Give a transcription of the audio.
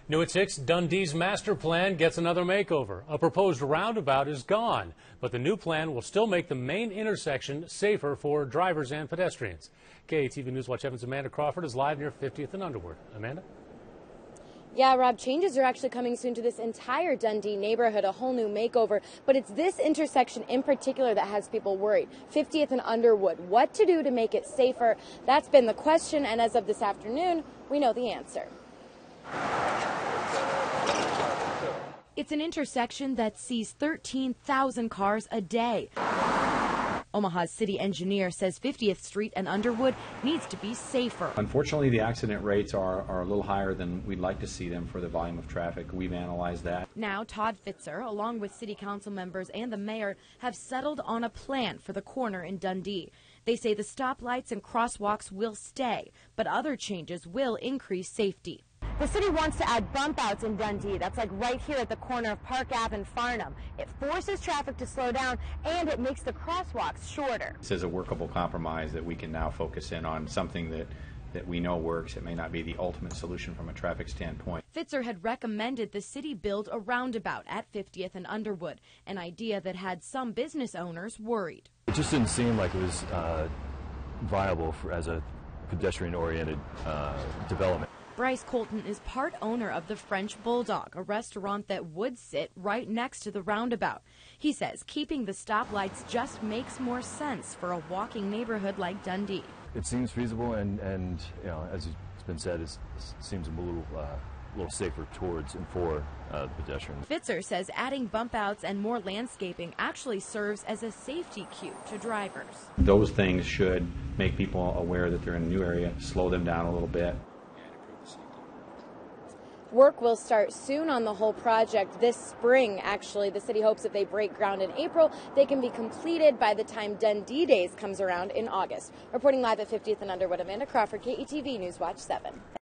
New at 6, Dundee's master plan gets another makeover. A proposed roundabout is gone, but the new plan will still make the main intersection safer for drivers and pedestrians. KETV News Watch 7's Amanda Crawford is live near 50th and Underwood. Amanda? Yeah, Rob, changes are actually coming soon to this entire Dundee neighborhood, a whole new makeover. But it's this intersection in particular that has people worried. 50th and Underwood. What to do to make it safer? That's been the question, and as of this afternoon, we know the answer. It's an intersection that sees 13,000 cars a day. Omaha's city engineer says 50th Street and Underwood needs to be safer. Unfortunately, the accident rates are a little higher than we'd like to see them for the volume of traffic. We've analyzed that. Now, Todd Fitzer, along with city council members and the mayor, have settled on a plan for the corner in Dundee. They say the stoplights and crosswalks will stay, but other changes will increase safety. The city wants to add bump outs in Dundee. That's like right here at the corner of Park Ave and Farnham. It forces traffic to slow down and it makes the crosswalks shorter. This is a workable compromise that we can now focus in on something that we know works. It may not be the ultimate solution from a traffic standpoint. Fitzer had recommended the city build a roundabout at 50th and Underwood, an idea that had some business owners worried. It just didn't seem like it was viable as a pedestrian-oriented development. Bryce Colton is part owner of the French Bulldog, a restaurant that would sit right next to the roundabout. He says keeping the stoplights just makes more sense for a walking neighborhood like Dundee. It seems feasible, and you know, as it's been said, it seems a little safer towards and for the pedestrians. Fitzer says adding bump outs and more landscaping actually serves as a safety cue to drivers. Those things should make people aware that they're in a new area, slow them down a little bit. Work will start soon on the whole project this spring, actually. The city hopes if they break ground in April, they can be completed by the time Dundee Days comes around in August. Reporting live at 50th and Underwood, Amanda Crawford, KETV News Watch 7.